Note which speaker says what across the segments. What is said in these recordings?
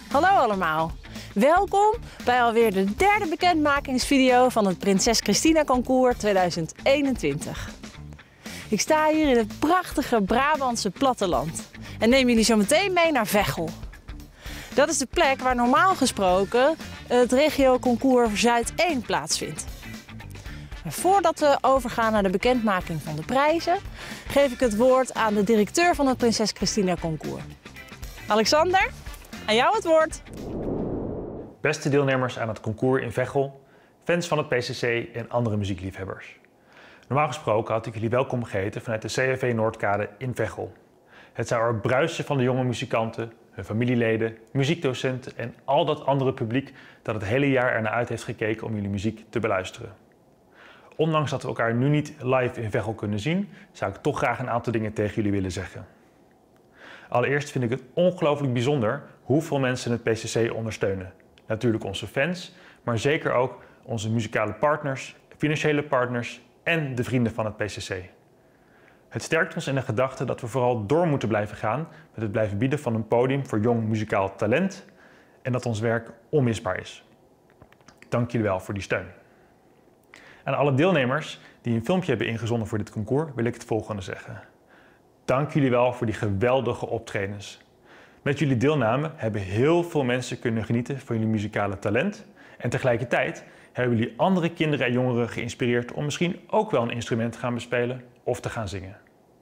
Speaker 1: Hallo allemaal, welkom bij alweer de derde bekendmakingsvideo van het Prinses Christina Concours 2021. Ik sta hier in het prachtige Brabantse platteland en neem jullie zo meteen mee naar Veghel. Dat is de plek waar normaal gesproken het Regio Concours Zuid 1 plaatsvindt. Maar voordat we overgaan naar de bekendmaking van de prijzen, geef ik het woord aan de directeur van het Prinses Christina Concours. Alexander, aan jou het woord.
Speaker 2: Beste deelnemers aan het concours in Veghel, fans van het PCC en andere muziekliefhebbers. Normaal gesproken had ik jullie welkom geheten vanuit de CFV Noordkade in Veghel. Het zou er bruisen van de jonge muzikanten, hun familieleden, muziekdocenten en al dat andere publiek dat het hele jaar ernaar uit heeft gekeken om jullie muziek te beluisteren. Ondanks dat we elkaar nu niet live in Veghel kunnen zien, zou ik toch graag een aantal dingen tegen jullie willen zeggen. Allereerst vind ik het ongelooflijk bijzonder hoeveel mensen het PCC ondersteunen. Natuurlijk onze fans, maar zeker ook onze muzikale partners, financiële partners en de vrienden van het PCC. Het sterkt ons in de gedachte dat we vooral door moeten blijven gaan met het blijven bieden van een podium voor jong muzikaal talent en dat ons werk onmisbaar is. Dank jullie wel voor die steun. Aan alle deelnemers die een filmpje hebben ingezonden voor dit concours wil ik het volgende zeggen. Dank jullie wel voor die geweldige optredens. Met jullie deelname hebben heel veel mensen kunnen genieten van jullie muzikale talent. En tegelijkertijd hebben jullie andere kinderen en jongeren geïnspireerd om misschien ook wel een instrument te gaan bespelen of te gaan zingen.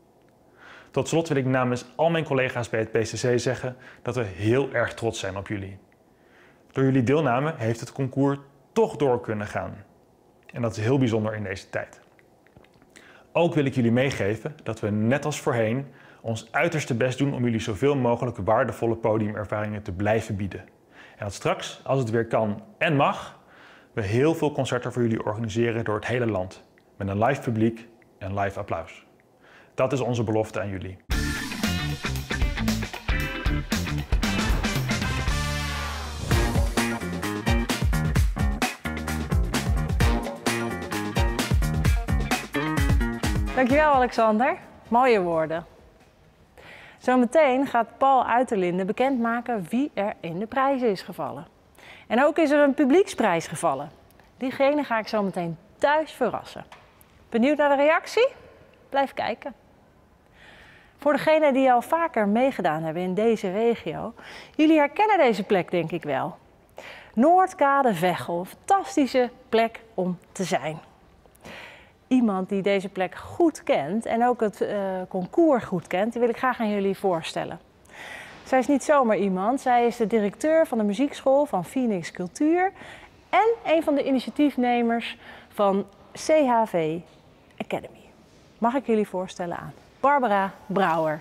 Speaker 2: Tot slot wil ik namens al mijn collega's bij het PCC zeggen dat we heel erg trots zijn op jullie. Door jullie deelname heeft het concours toch door kunnen gaan. En dat is heel bijzonder in deze tijd. Ook wil ik jullie meegeven dat we net als voorheen ons uiterste best doen om jullie zoveel mogelijk waardevolle podiumervaringen te blijven bieden. En dat straks, als het weer kan en mag, we heel veel concerten voor jullie organiseren door het hele land. Met een live publiek en live applaus. Dat is onze belofte aan jullie.
Speaker 1: Dankjewel Alexander, mooie woorden. Zometeen gaat Paul Uiterlinde bekendmaken wie er in de prijzen is gevallen. En ook is er een publieksprijs gevallen. Diegene ga ik zo meteen thuis verrassen. Benieuwd naar de reactie? Blijf kijken. Voor degenen die al vaker meegedaan hebben in deze regio, jullie herkennen deze plek denk ik wel. Noordkade Veghel, een fantastische plek om te zijn. Iemand die deze plek goed kent en ook het concours goed kent, die wil ik graag aan jullie voorstellen. Zij is niet zomaar iemand, zij is de directeur van de muziekschool van Phoenix Cultuur en een van de initiatiefnemers van CHV Academy. Mag ik jullie voorstellen aan Barbara Brouwer.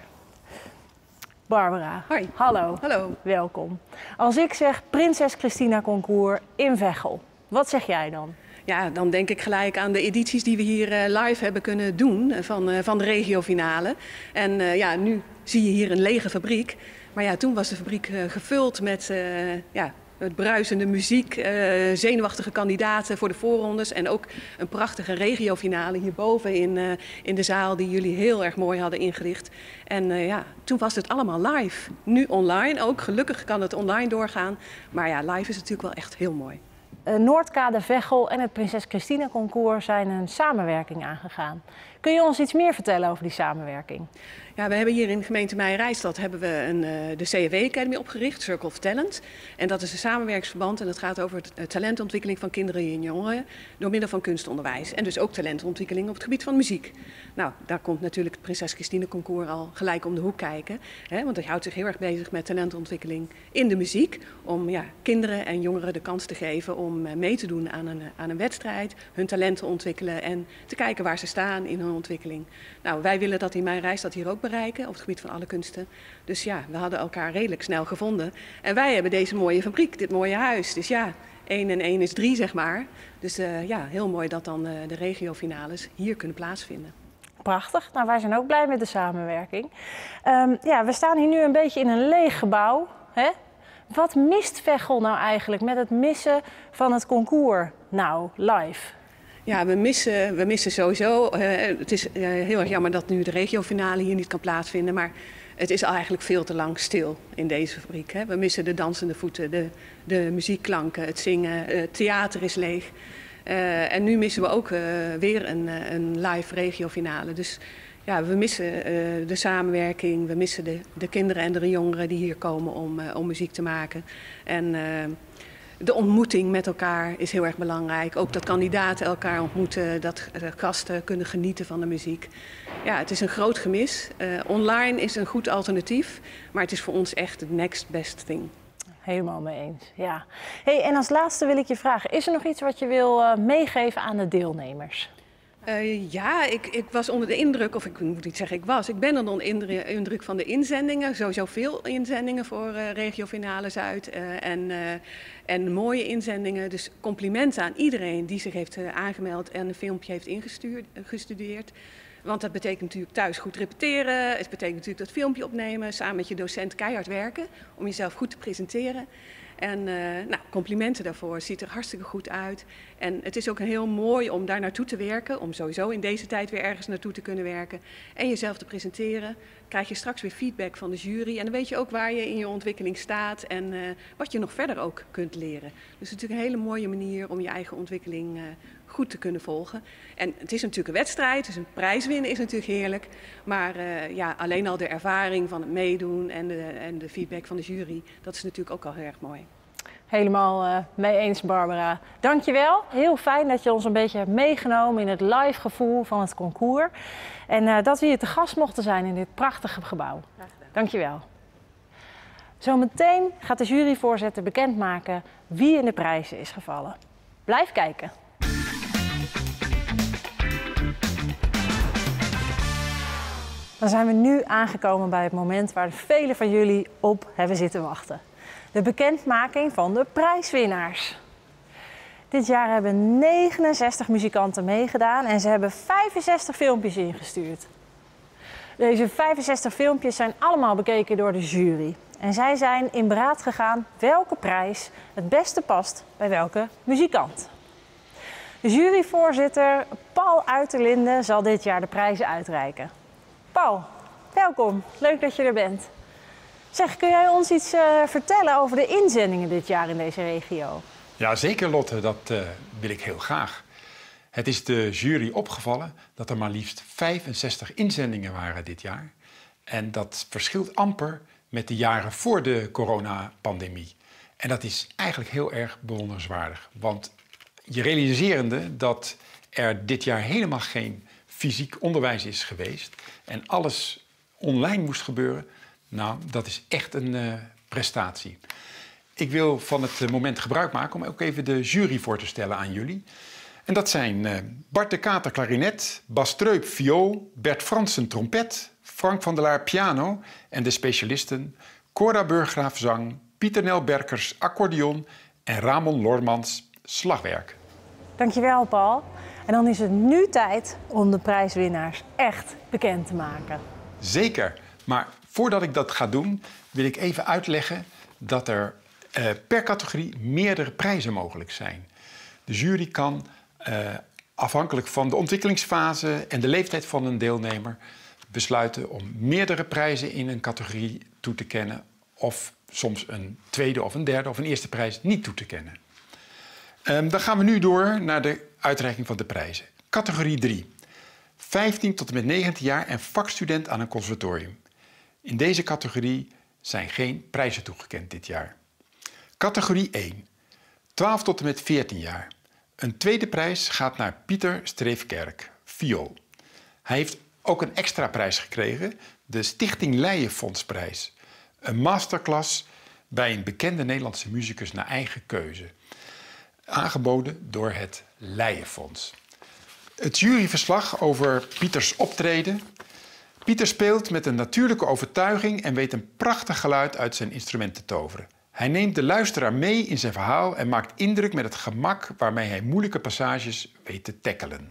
Speaker 1: Barbara,
Speaker 3: hoi.
Speaker 1: Hallo.
Speaker 3: Hallo.
Speaker 1: Welkom. Als ik zeg Prinses Christina Concours in Veghel, wat zeg jij dan?
Speaker 3: Ja, dan denk ik gelijk aan de edities die we hier live hebben kunnen doen van de regiofinale. En ja, nu zie je hier een lege fabriek. Maar ja, toen was de fabriek gevuld met met bruisende muziek, zenuwachtige kandidaten voor de voorrondes. En ook een prachtige regiofinale hierboven in de zaal die jullie heel erg mooi hadden ingericht. En ja, toen was het allemaal live. Nu online ook. Gelukkig kan het online doorgaan. Maar ja, live is natuurlijk wel echt heel mooi.
Speaker 1: Noordkade Veghel en het Prinses Christina Concours zijn een samenwerking aangegaan. Kun je ons iets meer vertellen over die samenwerking?
Speaker 3: Ja, we hebben hier in de gemeente Meijerijstad hebben we de CFW Academy opgericht, Circle of Talent. En dat is een samenwerkingsverband en dat gaat over de talentontwikkeling van kinderen en jongeren door middel van kunstonderwijs. En dus ook talentontwikkeling op het gebied van muziek. Nou, daar komt natuurlijk het Prinses Christina Concours al gelijk om de hoek kijken. Hè, want hij houdt zich heel erg bezig met talentontwikkeling in de muziek. Om kinderen en jongeren de kans te geven om mee te doen aan een wedstrijd, hun talent te ontwikkelen en te kijken waar ze staan in hun ontwikkeling. Nou, wij willen dat in Meijerijstad hier ook bereiken op het gebied van alle kunsten. Dus ja, we hadden elkaar redelijk snel gevonden. En wij hebben deze mooie fabriek, dit mooie huis. Dus ja, 1 en 1 is 3 zeg maar. Dus ja, heel mooi dat dan de regiofinales hier kunnen plaatsvinden.
Speaker 1: Prachtig. Nou, wij zijn ook blij met de samenwerking. Ja, we staan hier nu een beetje in een leeg gebouw. Hè? Wat mist Veghel nou eigenlijk met het missen van het concours nou live?
Speaker 3: Ja, we missen sowieso. Het is heel erg jammer dat nu de regiofinale hier niet kan plaatsvinden. Maar het is eigenlijk veel te lang stil in deze fabriek. Hè. We missen de dansende voeten, de muziekklanken, het zingen, het theater is leeg. En nu missen we ook weer een live regiofinale. Dus ja, we missen de samenwerking, we missen de kinderen en de jongeren die hier komen om muziek te maken. En de ontmoeting met elkaar is heel erg belangrijk. Ook dat kandidaten elkaar ontmoeten, dat gasten kunnen genieten van de muziek. Ja, het is een groot gemis. Online is een goed alternatief, maar het is voor ons echt het next best thing.
Speaker 1: Helemaal mee eens, ja. Hey, en als laatste wil ik je vragen, is er nog iets wat je wil meegeven aan de deelnemers?
Speaker 3: Ja, ik was onder de indruk, of ik moet niet zeggen ik ben onder de indruk van de inzendingen. Sowieso veel inzendingen voor Regiofinale Zuid en mooie inzendingen. Dus complimenten aan iedereen die zich heeft aangemeld en een filmpje heeft ingestudeerd. Want dat betekent natuurlijk thuis goed repeteren. Het betekent natuurlijk dat filmpje opnemen, samen met je docent keihard werken om jezelf goed te presenteren. En nou, complimenten daarvoor, het ziet er hartstikke goed uit. En het is ook heel mooi om daar naartoe te werken, om sowieso in deze tijd weer ergens naartoe te kunnen werken. En jezelf te presenteren, krijg je straks weer feedback van de jury. En dan weet je ook waar je in je ontwikkeling staat en wat je nog verder ook kunt leren. Dus het is natuurlijk een hele mooie manier om je eigen ontwikkeling goed te kunnen volgen. En het is natuurlijk een wedstrijd, dus een prijs winnen is natuurlijk heerlijk. Maar ja, alleen al de ervaring van het meedoen en de feedback van de jury, dat is natuurlijk ook al heel erg mooi.
Speaker 1: Helemaal mee eens, Barbara. Dankjewel. Heel fijn dat je ons een beetje hebt meegenomen in het live gevoel van het concours. En dat we hier te gast mochten zijn in dit prachtige gebouw. Dankjewel. Zometeen gaat de juryvoorzitter bekendmaken wie in de prijzen is gevallen. Blijf kijken. Dan zijn we nu aangekomen bij het moment waar velen van jullie op hebben zitten wachten. De bekendmaking van de prijswinnaars. Dit jaar hebben 69 muzikanten meegedaan en ze hebben 65 filmpjes ingestuurd. Deze 65 filmpjes zijn allemaal bekeken door de jury. En zij zijn in beraad gegaan welke prijs het beste past bij welke muzikant. De juryvoorzitter Paul Uiterlinde zal dit jaar de prijzen uitreiken. Paul, welkom. Leuk dat je er bent. Zeg, kun jij ons iets vertellen over de inzendingen dit jaar in deze regio?
Speaker 4: Ja, zeker Lotte, dat wil ik heel graag. Het is de jury opgevallen dat er maar liefst 65 inzendingen waren dit jaar. En dat verschilt amper met de jaren voor de coronapandemie. En dat is eigenlijk heel erg bewonderenswaardig. Want je realiserende dat er dit jaar helemaal geen fysiek onderwijs is geweest en alles online moest gebeuren, nou, dat is echt een prestatie. Ik wil van het moment gebruik maken om ook even de jury voor te stellen aan jullie. En dat zijn Bart de Kater klarinet, Bas Streup viool, Bert Fransen trompet, Frank van der Laar piano en de specialisten Cora Burggraaf zang, Pieter Nel Berkers accordeon en Ramon Lormans slagwerk.
Speaker 1: Dankjewel, Paul. En dan is het nu tijd om de prijswinnaars echt bekend te maken.
Speaker 4: Zeker, maar voordat ik dat ga doen, wil ik even uitleggen dat er per categorie meerdere prijzen mogelijk zijn. De jury kan, afhankelijk van de ontwikkelingsfase en de leeftijd van een deelnemer, besluiten om meerdere prijzen in een categorie toe te kennen of soms een tweede of een derde of een eerste prijs niet toe te kennen. Dan gaan we nu door naar de uitreiking van de prijzen. Categorie 3. 15 tot en met 19 jaar en vakstudent aan een conservatorium. In deze categorie zijn geen prijzen toegekend dit jaar. Categorie 1. 12 tot en met 14 jaar. Een tweede prijs gaat naar Pieter Streefkerk, viool. Hij heeft ook een extra prijs gekregen, de Stichting Leijenfondsprijs. Een masterclass bij een bekende Nederlandse muzikus naar eigen keuze. Aangeboden door het Leijenfonds. Het juryverslag over Pieters optreden. Pieter speelt met een natuurlijke overtuiging en weet een prachtig geluid uit zijn instrument te toveren. Hij neemt de luisteraar mee in zijn verhaal en maakt indruk met het gemak waarmee hij moeilijke passages weet te tackelen.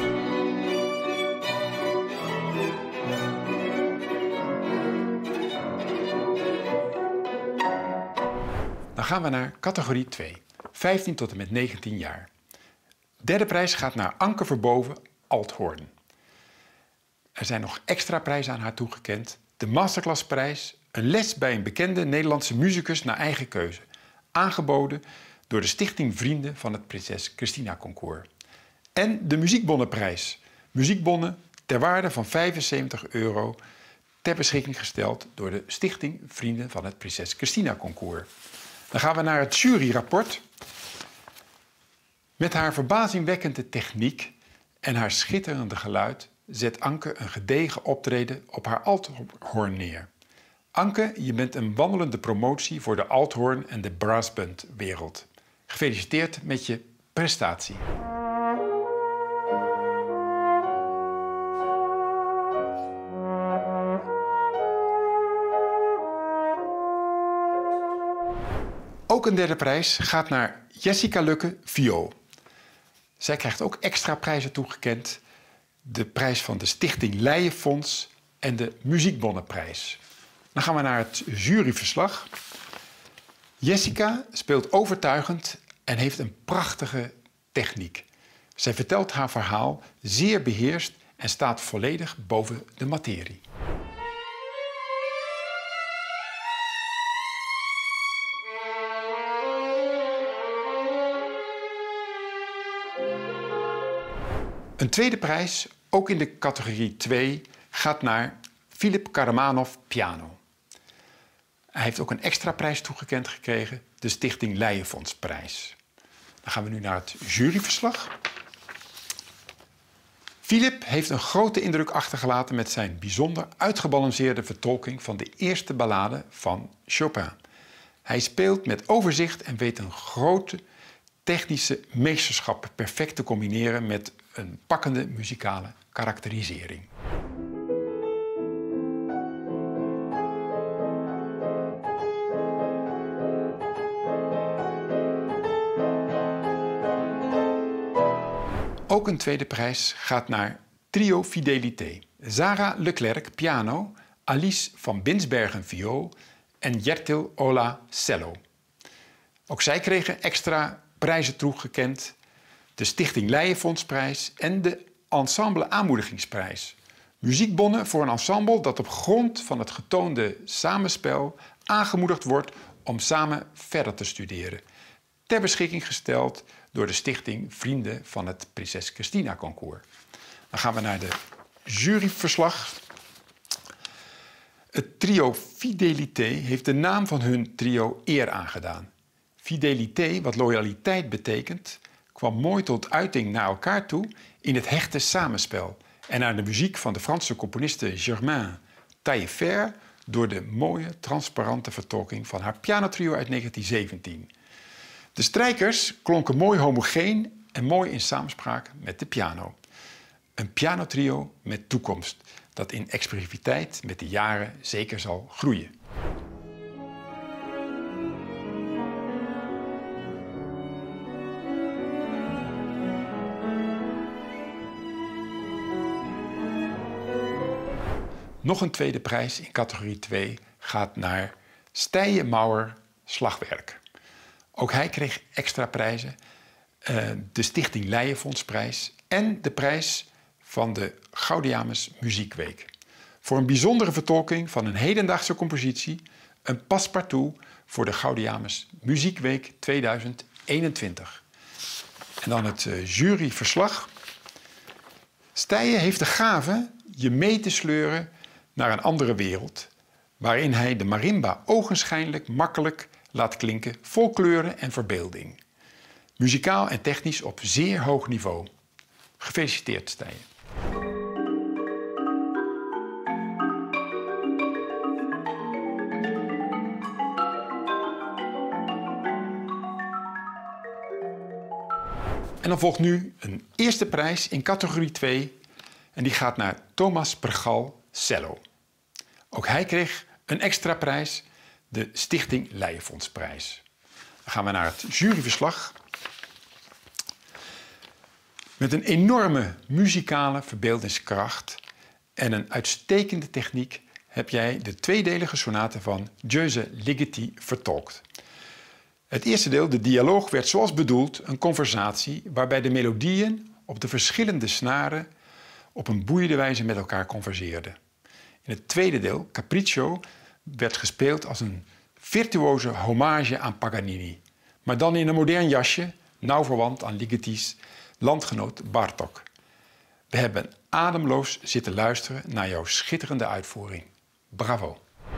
Speaker 4: Dan gaan we naar categorie 2. 15 tot en met 19 jaar. Derde prijs gaat naar Anke Verboven, althoorn. Er zijn nog extra prijzen aan haar toegekend. de Masterclassprijs, een les bij een bekende Nederlandse muzikus naar eigen keuze. Aangeboden door de Stichting Vrienden van het Prinses Christina Concours. En de Muziekbonnenprijs. Muziekbonnen ter waarde van €75 ter beschikking gesteld door de Stichting Vrienden van het Prinses Christina Concours. Dan gaan we naar het juryrapport. Met haar verbazingwekkende techniek en haar schitterende geluid zet Anke een gedegen optreden op haar althoorn neer. Anke, je bent een wandelende promotie voor de althoorn en de brassbandwereld. Gefeliciteerd met je prestatie. Ook een derde prijs gaat naar Jessica Lukke, viool. Zij krijgt ook extra prijzen toegekend. De prijs van de Stichting Leijenfonds en de Muziekbonnenprijs. Dan gaan we naar het juryverslag. Jessica speelt overtuigend en heeft een prachtige techniek. Zij vertelt haar verhaal zeer beheerst en staat volledig boven de materie. Een tweede prijs, ook in de categorie 2, gaat naar Filip Karamanov, piano. Hij heeft ook een extra prijs toegekend gekregen, de Stichting Leijenfondsprijs. Dan gaan we nu naar het juryverslag. Filip heeft een grote indruk achtergelaten met zijn bijzonder uitgebalanceerde vertolking van de eerste ballade van Chopin. Hij speelt met overzicht en weet een grote technische meesterschap perfect te combineren met een pakkende muzikale karakterisering. Ook een tweede prijs gaat naar Trio Fidelité. Zara Leclerc, piano, Alice van Binsbergen, viool en Jertil Ola, cello. Ook zij kregen extra prijzen toegekend. De Stichting Leijenfondsprijs en de Ensemble Aanmoedigingsprijs. Muziekbonnen voor een ensemble dat op grond van het getoonde samenspel aangemoedigd wordt om samen verder te studeren. Ter beschikking gesteld door de Stichting Vrienden van het Prinses Christina Concours. Dan gaan we naar de juryverslag. Het trio Fidelité heeft de naam van hun trio eer aangedaan. Fidelité, wat loyaliteit betekent, kwam mooi tot uiting naar elkaar toe in het hechte samenspel en naar de muziek van de Franse componiste Germaine Taillefer door de mooie, transparante vertolking van haar pianotrio uit 1917. De strijkers klonken mooi homogeen en mooi in samenspraak met de piano. Een pianotrio met toekomst dat in expressiviteit met de jaren zeker zal groeien. Nog een tweede prijs in categorie 2 gaat naar Stije Mauer, slagwerk. Ook hij kreeg extra prijzen. De Stichting Leijenfondsprijs en de prijs van de Gaudeamus Muziekweek. Voor een bijzondere vertolking van een hedendaagse compositie, een paspartout voor de Gaudeamus Muziekweek 2021. En dan het juryverslag. Stije heeft de gave je mee te sleuren naar een andere wereld, waarin hij de marimba ogenschijnlijk makkelijk laat klinken, vol kleuren en verbeelding. Muzikaal en technisch op zeer hoog niveau. Gefeliciteerd, Stije. En dan volgt nu een eerste prijs in categorie 2 en die gaat naar Thomas Pergal, cello. Ook hij kreeg een extra prijs, de Stichting Leijenfondsprijs. Dan gaan we naar het juryverslag. Met een enorme muzikale verbeeldingskracht en een uitstekende techniek heb jij de tweedelige sonate van Győző Ligeti vertolkt. Het eerste deel, de dialoog, werd zoals bedoeld een conversatie waarbij de melodieën op de verschillende snaren op een boeiende wijze met elkaar converseerden. In het tweede deel, Capriccio, werd gespeeld als een virtuoze hommage aan Paganini. Maar dan in een modern jasje, nauw verwant aan Ligetis landgenoot Bartók. We hebben ademloos zitten luisteren naar jouw schitterende uitvoering. Bravo!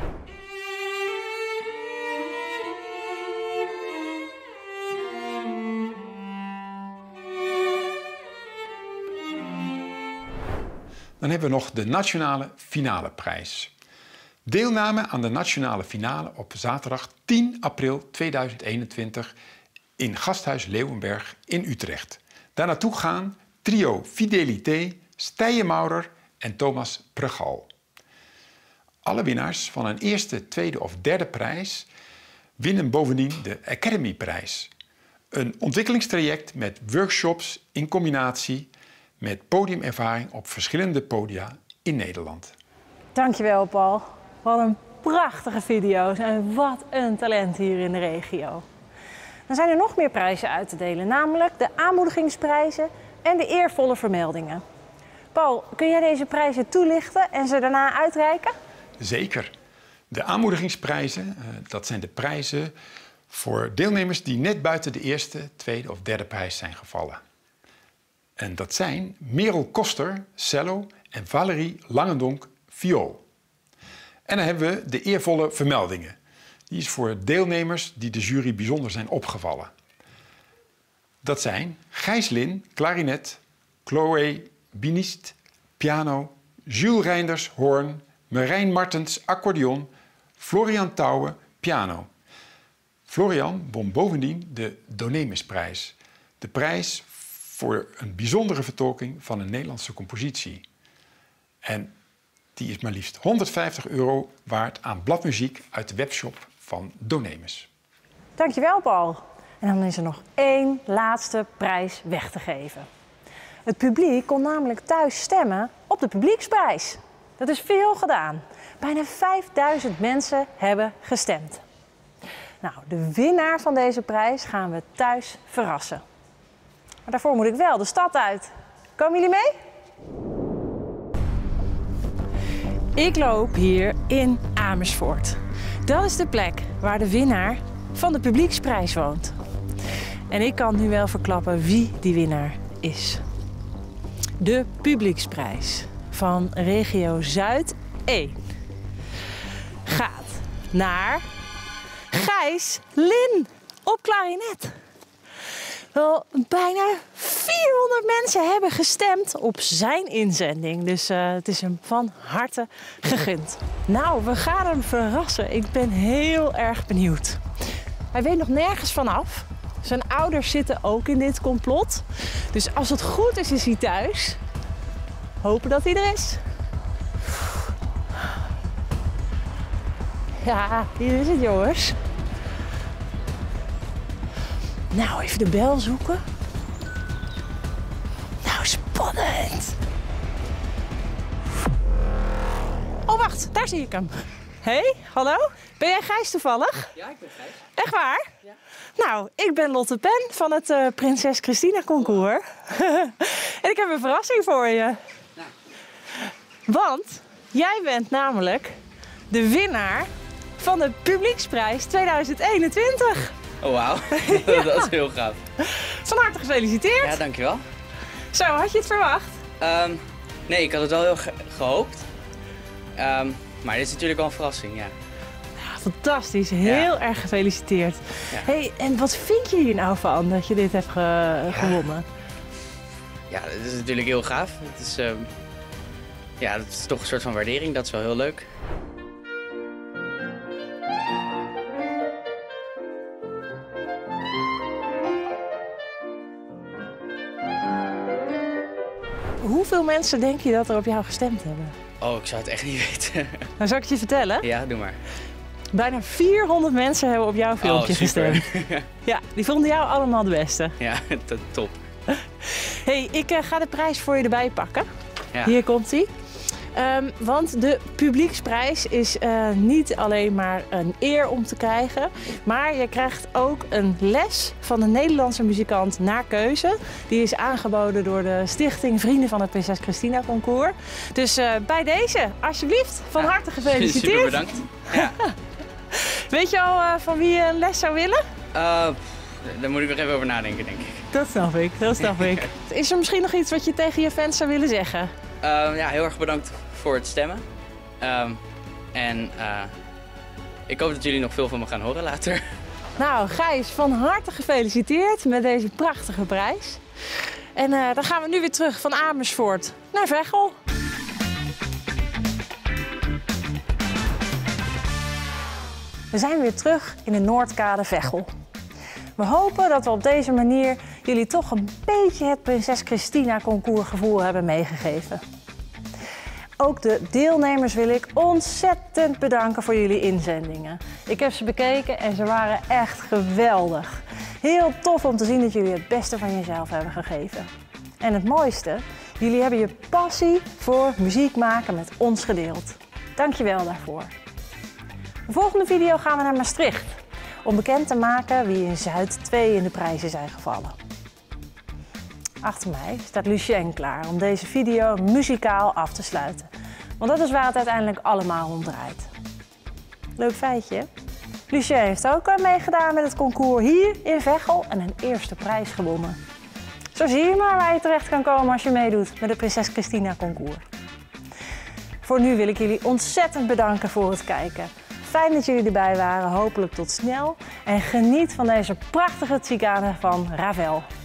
Speaker 4: Dan hebben we nog de Nationale Finaleprijs. Deelname aan de Nationale Finale op zaterdag 10 april 2021 in Gasthuis Leeuwenberg in Utrecht. Daarnaartoe gaan trio Fidelité, Stije Maurer en Thomas Pregal. Alle winnaars van een eerste, tweede of derde prijs winnen bovendien de Academy-prijs. Een ontwikkelingstraject met workshops in combinatie met podiumervaring op verschillende podia in Nederland.
Speaker 1: Dankjewel, Paul. Wat een prachtige video's en wat een talent hier in de regio. Dan zijn er nog meer prijzen uit te delen, namelijk de aanmoedigingsprijzen en de eervolle vermeldingen. Paul, kun jij deze prijzen toelichten en ze daarna uitreiken?
Speaker 4: Zeker. De aanmoedigingsprijzen, dat zijn de prijzen voor deelnemers die net buiten de eerste, tweede of derde prijs zijn gevallen. En dat zijn Merel Koster, cello en Valerie Langendonk, viool. En dan hebben we de eervolle vermeldingen. Die is voor deelnemers die de jury bijzonder zijn opgevallen. Dat zijn Gijs Lin, klarinet, Chloe Binist, piano, Jules Reinders, hoorn, Marijn Martens, accordeon, Florian Touwen, piano. Florian won bovendien de Donemisprijs. De prijs voor een bijzondere vertolking van een Nederlandse compositie. En die is maar liefst €150 waard aan bladmuziek uit de webshop van Donemus.
Speaker 1: Dankjewel, Paul. En dan is er nog één laatste prijs weg te geven. Het publiek kon namelijk thuis stemmen op de publieksprijs. Dat is veel gedaan. Bijna 5000 mensen hebben gestemd. Nou, de winnaar van deze prijs gaan we thuis verrassen. Maar daarvoor moet ik wel de stad uit. Komen jullie mee? Ik loop hier in Amersfoort. Dat is de plek waar de winnaar van de publieksprijs woont. En ik kan nu wel verklappen wie die winnaar is. De publieksprijs van regio Zuid 1 gaat naar Gijs Lin op klarinet. Wel, bijna 400 mensen hebben gestemd op zijn inzending. Dus het is hem van harte gegund. Nou, we gaan hem verrassen. Ik ben heel erg benieuwd. Hij weet nog nergens vanaf. Zijn ouders zitten ook in dit complot. Dus als het goed is, is hij thuis. Hopen dat hij er is. Ja, hier is het, jongens. Nou, even de bel zoeken. Nou, spannend. Oh, wacht. Daar zie ik hem. Hey, hallo? Ben jij Gijs toevallig?
Speaker 5: Ja, ik ben Gijs.
Speaker 1: Echt waar?
Speaker 5: Ja.
Speaker 1: Nou, ik ben Lotte Pen van het Prinses Christina Concours. En ik heb een verrassing voor je.
Speaker 5: Nou.
Speaker 1: Want jij bent namelijk de winnaar van de Publieksprijs 2021.
Speaker 5: Oh, wauw. Dat is heel gaaf.
Speaker 1: Van harte gefeliciteerd.
Speaker 5: Ja, dankjewel.
Speaker 1: Zo, had je het verwacht?
Speaker 5: Nee, ik had het wel heel gehoopt. Maar dit is natuurlijk wel een verrassing, ja.
Speaker 1: Fantastisch, heel erg gefeliciteerd.
Speaker 5: Ja.
Speaker 1: Hey, en wat vind je hier nou van dat je dit hebt gewonnen?
Speaker 5: Ja, het is natuurlijk heel gaaf. Het is, ja, het is toch een soort van waardering, dat is wel heel leuk.
Speaker 1: Hoeveel mensen denk je dat er op jou gestemd hebben?
Speaker 5: Oh, ik zou het echt niet weten.
Speaker 1: Nou, zal ik het je vertellen?
Speaker 5: Ja, doe maar.
Speaker 1: Bijna 400 mensen hebben op jouw filmpje gestemd. Ja, die vonden jou allemaal de beste.
Speaker 5: Ja, top.
Speaker 1: Hey, ik ga de prijs voor je erbij pakken.
Speaker 5: Ja.
Speaker 1: Hier komt hij. Want de publieksprijs is niet alleen maar een eer om te krijgen, maar je krijgt ook een les van een Nederlandse muzikant naar keuze. Die is aangeboden door de stichting Vrienden van het Prinses Christina Concours. Dus bij deze, alsjeblieft, van harte gefeliciteerd.
Speaker 5: Super bedankt. Ja.
Speaker 1: Weet je al van wie je een les zou willen?
Speaker 5: Daar moet ik nog even over nadenken, denk ik.
Speaker 1: Dat snap ik. Is er misschien nog iets wat je tegen je fans zou willen zeggen?
Speaker 5: Ja, heel erg bedankt voor het stemmen. Ik hoop dat jullie nog veel van me gaan horen later.
Speaker 1: Nou, Gijs, van harte gefeliciteerd met deze prachtige prijs. En dan gaan we nu weer terug van Amersfoort naar Veghel. We zijn weer terug in de Noordkade Veghel. We hopen dat we op deze manier jullie toch een beetje het Prinses Christina Concours gevoel hebben meegegeven. Ook de deelnemers wil ik ontzettend bedanken voor jullie inzendingen. Ik heb ze bekeken en ze waren echt geweldig. Heel tof om te zien dat jullie het beste van jezelf hebben gegeven. En het mooiste, jullie hebben je passie voor muziek maken met ons gedeeld. Dank je wel daarvoor. De volgende video gaan we naar Maastricht om bekend te maken wie in Zuid 2 in de prijzen zijn gevallen. Achter mij staat Lucien klaar om deze video muzikaal af te sluiten. Want dat is waar het uiteindelijk allemaal om draait. Leuk feitje. Lucien heeft ook meegedaan met het concours hier in Veghel en een eerste prijs gewonnen. Zo zie je maar waar je terecht kan komen als je meedoet met de Prinses Christina Concours. Voor nu wil ik jullie ontzettend bedanken voor het kijken. Fijn dat jullie erbij waren, hopelijk tot snel. En geniet van deze prachtige Tsigane van Ravel.